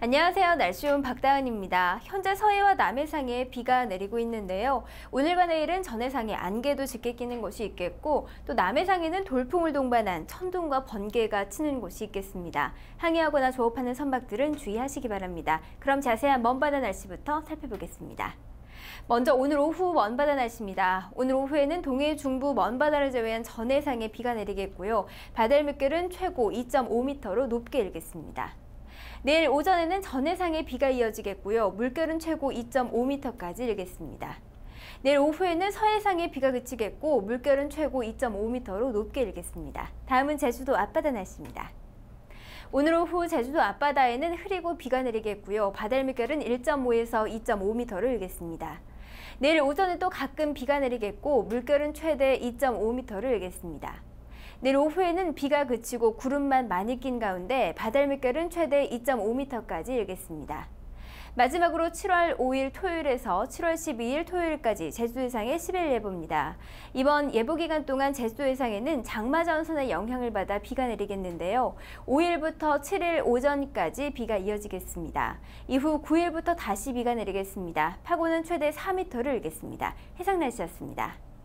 안녕하세요. 날씨온 박다은입니다. 현재 서해와 남해상에 비가 내리고 있는데요. 오늘과 내일은 전해상에 안개도 짙게 끼는 곳이 있겠고 또 남해상에는 돌풍을 동반한 천둥과 번개가 치는 곳이 있겠습니다. 항해하거나 조업하는 선박들은 주의하시기 바랍니다. 그럼 자세한 먼바다 날씨부터 살펴보겠습니다. 먼저 오늘 오후 먼바다 날씨입니다. 오늘 오후에는 동해 중부 먼바다를 제외한 전해상에 비가 내리겠고요. 바다의 물결은 최고 2.5m로 높게 일겠습니다. 내일 오전에는 전해상에 비가 이어지겠고요. 물결은 최고 2.5m까지 일겠습니다. 내일 오후에는 서해상에 비가 그치겠고 물결은 최고 2.5m로 높게 일겠습니다. 다음은 제주도 앞바다 날씨입니다. 오늘 오후 제주도 앞바다에는 흐리고 비가 내리겠고요. 바다의 물결은 1.5에서 2.5m로 일겠습니다. 내일 오전에 또 가끔 비가 내리겠고 물결은 최대 2.5m로 일겠습니다. 내일 오후에는 비가 그치고 구름만 많이 낀 가운데 바다의 물결은 최대 2.5m까지 일겠습니다. 마지막으로 7월 5일 토요일에서 7월 12일 토요일까지 제주도 해상의 10일 예보입니다. 이번 예보 기간 동안 제주도 해상에는 장마전선의 영향을 받아 비가 내리겠는데요. 5일부터 7일 오전까지 비가 이어지겠습니다. 이후 9일부터 다시 비가 내리겠습니다. 파고는 최대 4m를 일겠습니다. 해상 날씨였습니다.